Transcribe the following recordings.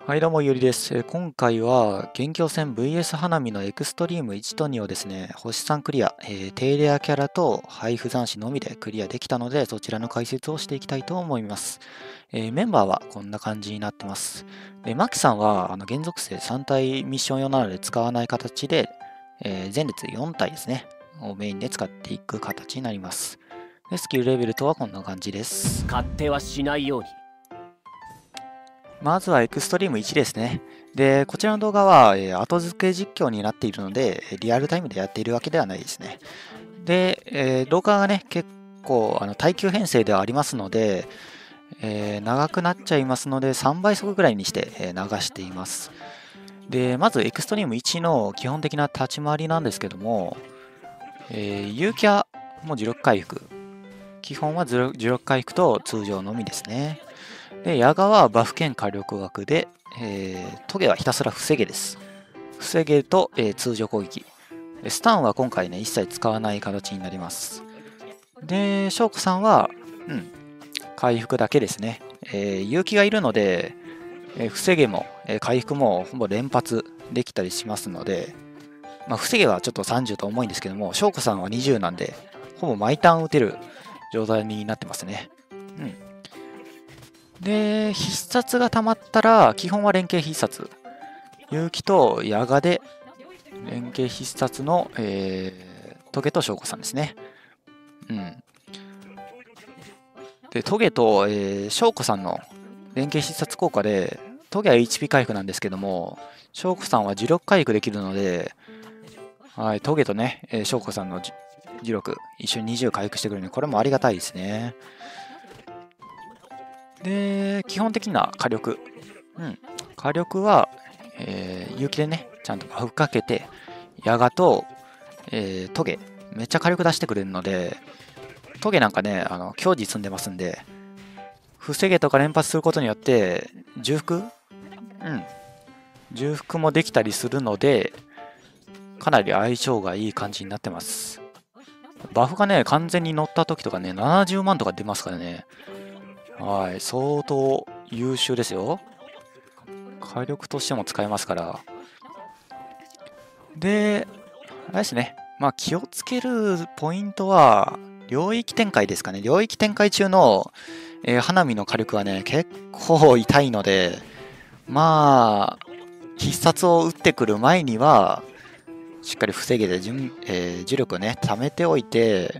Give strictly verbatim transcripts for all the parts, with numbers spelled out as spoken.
はい、どうも、ゆりです。えー今回は、元凶戦 ブイエス 花見のエクストリームいちとにをですね、星さんクリア、えー低レアキャラと配布残滓のみでクリアできたので、そちらの解説をしていきたいと思います。えーメンバーはこんな感じになってます。で、マキさんは、あの、原属性さん体ミッション用なので使わない形で、えー前列よん体ですね、をメインで使っていく形になります。で、スキルレベルとはこんな感じです。 勝手はしないように。 まずはエクストリームいちですね。で、こちらの動画は、えー後付け実況になっているので、えーリアルタイムでやっているわけではないですね。で、えー動画がね、結構あの耐久編成ではありますので、えー長くなっちゃいますので、さんばい速ぐらいにして、えー流しています。で、まずエクストリームいちの基本的な立ち回りなんですけども、えー、勇気はもう呪力回復。基本は呪力回復と通常のみですね。で、矢賀はバフ兼火力枠で、えー、トゲはひたすら防げです。防げと、えー通常攻撃。スタンは今回ね、一切使わない形になります。で、翔子さんは、うん、回復だけですね。えー、勇気がいるので、えー防げも、えー回復もほぼ連発できたりしますので、まあ、防げはちょっとさんじゅうと重いんですけども、翔子さんはにじゅうなんで、ほぼ毎ターン打てる状態になってますね。うん。で、必殺が溜まったら、基本は連携必殺。勇気と矢賀で、連携必殺の、えー、トゲと翔子さんですね。うん。で、トゲと、えー、翔子さんの連携必殺効果で、トゲは エイチピー 回復なんですけども、翔子さんは呪力回復できるので、はい、トゲとね、えー、翔子さんのじ呪力、一緒ににじゅう回復してくれるので、これもありがたいですね。で、基本的な火力。うん。火力は、えー、勇気でね、ちゃんとバフかけて、矢賀と、えー、トゲ、めっちゃ火力出してくれるので、トゲなんかね、あの、強持積んでますんで、防げとか連発することによって、重複うん。重複もできたりするので、かなり相性がいい感じになってます。バフがね、完全に乗った時とかね、ななじゅうまんとか出ますからね。はい、相当優秀ですよ。火力としても使えますから。で、あれですね。まあ気をつけるポイントは、領域展開ですかね。領域展開中の、えー花火の火力はね、結構痛いので、まあ、必殺を打ってくる前には、しっかり防げて、順えー、呪力をね、貯めておいて、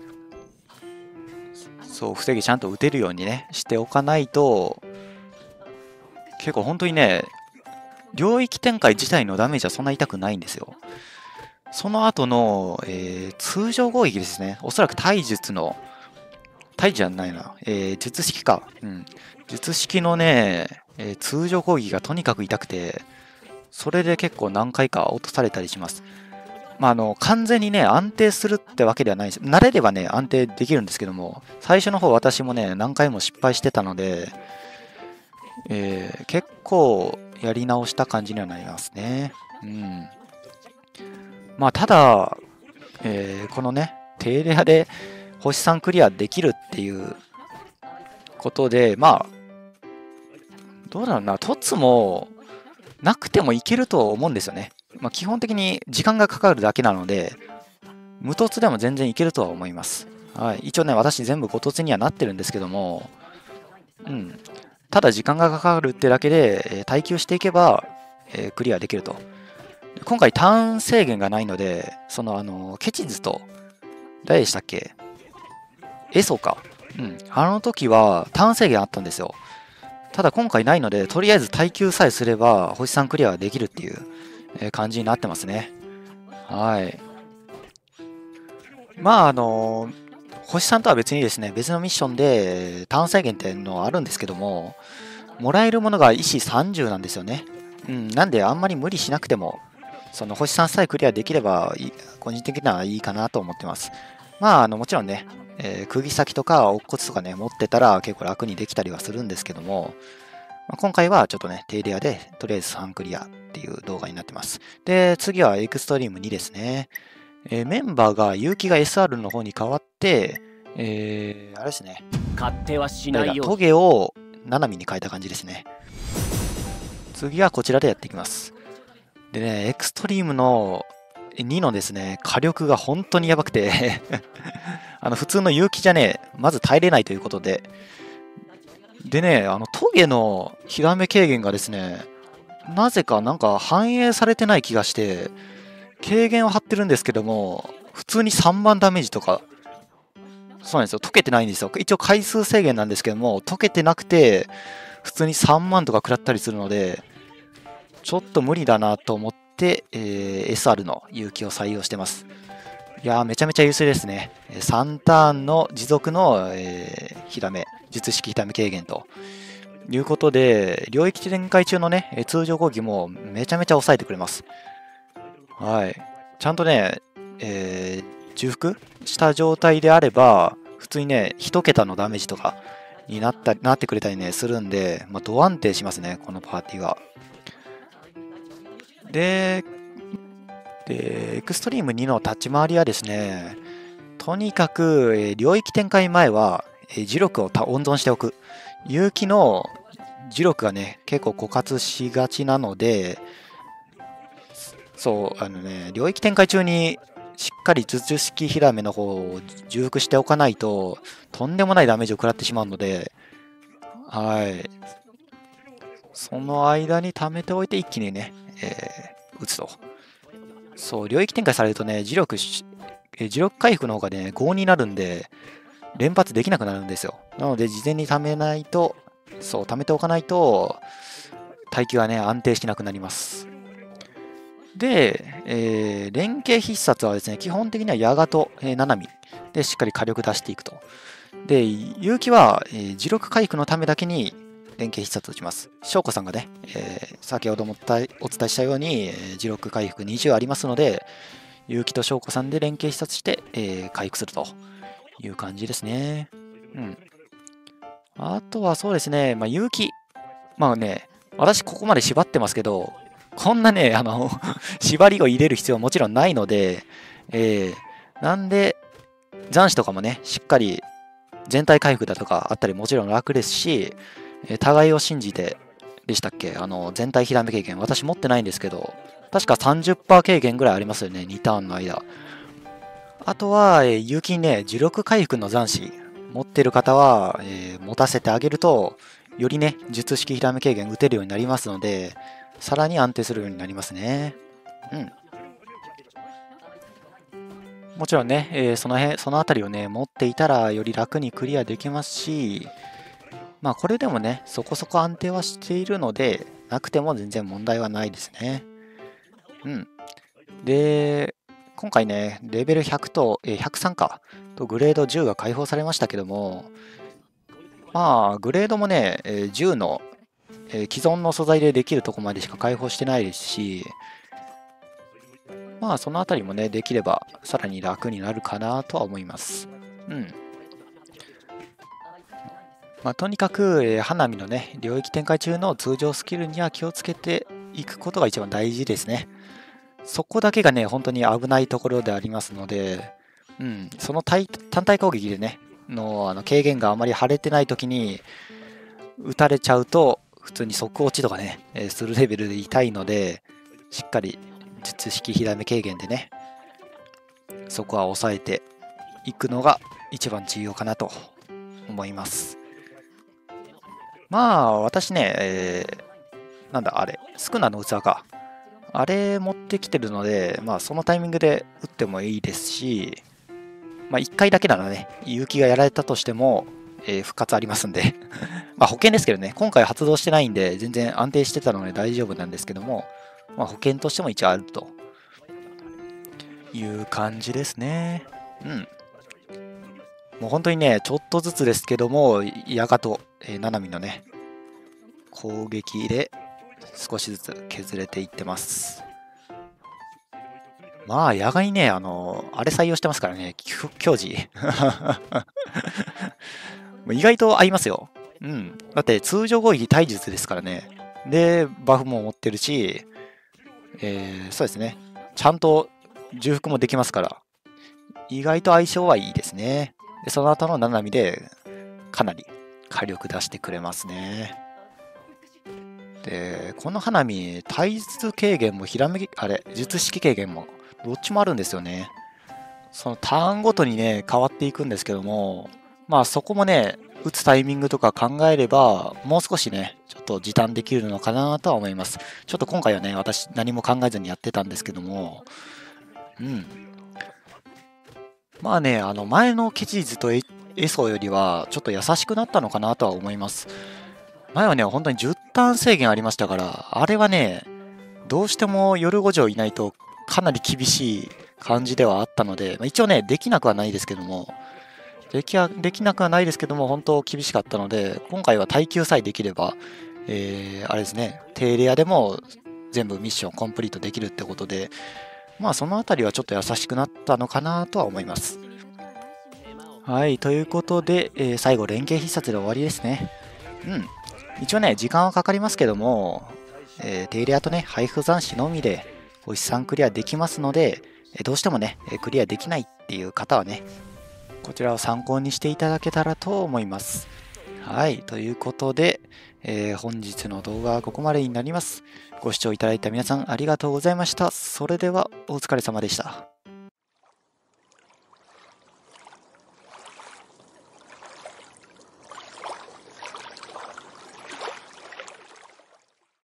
そう、防ぎちゃんと打てるようにね、しておかないと、結構本当にね、領域展開自体のダメージはそんな痛くないんですよ。その後の、えー通常攻撃ですね。おそらく体術の、体じゃないな、えー術式か。うん。術式のね、えー通常攻撃がとにかく痛くて、それで結構何回か落とされたりします。まあ、あの、完全にね、安定するってわけではないです。慣れればね、安定できるんですけども、最初の方私もね、何回も失敗してたので、えー結構やり直した感じにはなりますね。うん。まあ、ただ、えーこのね、低レアで星さんクリアできるっていうことで、まあ、どうだろうな、凸もなくてもいけると思うんですよね。まあ、基本的に時間がかかるだけなので、無凸でも全然いけるとは思います。はい、一応ね、私全部ご凸にはなってるんですけども、うん。ただ時間がかかるってだけで、えー耐久していけば、えークリアできると。今回ターン制限がないので、そのあの、ケチズと、誰でしたっけエソか。うん。あの時はターン制限あったんですよ。ただ今回ないので、とりあえず耐久さえすれば、星さんクリアできるっていうえー感じになってますね。はい。まあ、あの星さんとは別にですね、別のミッションでターン制限っていうのはあるんですけども、もらえるものが石さんじゅうなんですよね。うん。なんであんまり無理しなくても、その星さんさえクリアできればいい、個人的にはいいかなと思ってます。まあ、あの、もちろんね、えー釘先とか乙骨とかね、持ってたら結構楽にできたりはするんですけども、まあ、今回はちょっとね、低レアで、とりあえずさんクリアっていう動画になってます。で、次はエクストリームにですね。えーメンバーが結城が エスアール の方に変わって、えー、あれですね。 勝手はし誰だ、トないように。 ゲをナナミに変えた感じですね。 次はこちらでやっていきます。でね、エクストリームのにのですね、火力が本当にやばくてあの普通の有機じゃね、まず耐えれないということで、でね、あのトゲのヒラメ軽減がですね、なぜかなんか反映されてない気がして、軽減を張ってるんですけども、普通にさんまんダメージとか、そうなんですよ、溶けてないんですよ。一応回数制限なんですけども、溶けてなくて、普通にさんまんとか食らったりするので、ちょっと無理だなと思って、えー、エスアール の勇気を採用してます。いやー、めちゃめちゃ優勢ですね。さんターンの持続の、えー、ヒラメ、術式ヒラメ軽減ということで、領域展開中のね、通常攻撃もめちゃめちゃ抑えてくれます。はい。ちゃんとね、えー、重複した状態であれば、普通にね、一桁のダメージとかになったなってくれたりね、するんで、まあ、ド安定しますね、このパーティーは。で、で、エクストリームにの立ち回りはですね、とにかく、えー領域展開前は、えー磁力を温存しておく。有機の磁力がね、結構枯渇しがちなので、そう、あのね、領域展開中にしっかり術式ヒラメの方を重複しておかないと、とんでもないダメージを食らってしまうので、はい。その間に貯めておいて一気にね、えー打つと。そう、領域展開されるとね、磁力し、え磁力回復の方がね、ごになるんで、連発できなくなるんですよ。なので、事前に貯めないと、そう、貯めておかないと、耐久はね、安定しなくなります。で、えー連携必殺はですね、基本的にはヤガと、えー、ナナミでしっかり火力出していくと。で、勇気は、えー磁力回復のためだけに連携必殺を打ちます。翔子さんがね、えー先ほどもお伝えしたように、えー磁力回復にじゅうありますので、勇気と翔子さんで連携必殺して、えー回復するという感じですね。うん。あとはそうですね、まあ、勇気。まあね、私ここまで縛ってますけど、こんなね、あの縛りを入れる必要はもちろんないので、えー、なんで、残滓とかもね、しっかり全体回復だとかあったりもちろん楽ですし、えー互いを信じてでしたっけ、あの、全体ひらめ経験、私持ってないんですけど、確かさんじゅっパーセント経験ぐらいありますよね、にターンの間。あとは、えー、有機にね、呪力回復の残滓、持ってる方は、えー持たせてあげると、よりね、術式ひらめ軽減打てるようになりますので、さらに安定するようになりますね。うん。もちろんね、えーその辺、そのあたりをね、持っていたらより楽にクリアできますし、まあこれでもね、そこそこ安定はしているので、なくても全然問題はないですね。うん。で、今回ね、レベルひゃくと、えーひゃくさんか、とグレードじゅうが解放されましたけども、まあ、グレードもね、えーじゅうの、えー既存の素材でできるとこまでしか解放してないですし、まあ、そのあたりもね、できればさらに楽になるかなとは思います。うん。まあ、とにかく、えー花火のね、領域展開中の通常スキルには気をつけていくことが一番大事ですね。そこだけがね、本当に危ないところでありますので、うん、その単体攻撃でね、のあの軽減があまり腫れてない時に打たれちゃうと、普通に即落ちとかね、えーするレベルで痛いので、しっかり術式ひらめ軽減でね、そこは抑えていくのが一番重要かなと思います。まあ、私ね、えーなんだ、あれ、スクナの器か。あれ持ってきてるので、まあ、そのタイミングで打ってもいいですし、まあ、いっかいだけならね、勇気がやられたとしても、えー復活ありますんでまあ保険ですけどね、今回発動してないんで、全然安定してたので大丈夫なんですけども、まあ、保険としても一応あるという感じですね。うん。もう本当にね、ちょっとずつですけども、ヤガと、えー、ナナミのね、攻撃で少しずつ削れていってます。まあ、野外ね、あの、あれ採用してますからね、矜持。意外と合いますよ。うん。だって通常攻撃体術ですからね。で、バフも持ってるし、えー、そうですね。ちゃんと重複もできますから、意外と相性はいいですね。で、その後のナナミでかなり火力出してくれますね。 で、この花見、体術軽減もひらめき、あれ、術式軽減も、どっちもあるんですよね。そのターンごとにね、変わっていくんですけども、まあそこもね、打つタイミングとか考えれば、もう少しね、ちょっと時短できるのかなとは思います。ちょっと今回はね、私何も考えずにやってたんですけども、うん。まあね、あの前のケチーズとエエソよりは、ちょっと優しくなったのかなとは思います。前はね、本当にじゅうターン制限ありましたから、あれはね、どうしても夜ごじょういないとかなり厳しい感じではあったので、まあ、一応ね、できなくはないですけども、できはできなくはないですけども、本当厳しかったので、今回は耐久さえできれば、えー、あれですね、低レアでも全部ミッションコンプリートできるってことで、まあそのあたりはちょっと優しくなったのかなとは思います。はい、ということで、えー最後連携必殺で終わりですね。うん。一応ね、時間はかかりますけども、えー、低レアとね、配布残滓のみで、星さんクリアできますので、えーどうしてもね、えークリアできないっていう方はね、こちらを参考にしていただけたらと思います。はい、ということで、えー本日の動画はここまでになります。ご視聴いただいた皆さんありがとうございました。それではお疲れ様でした。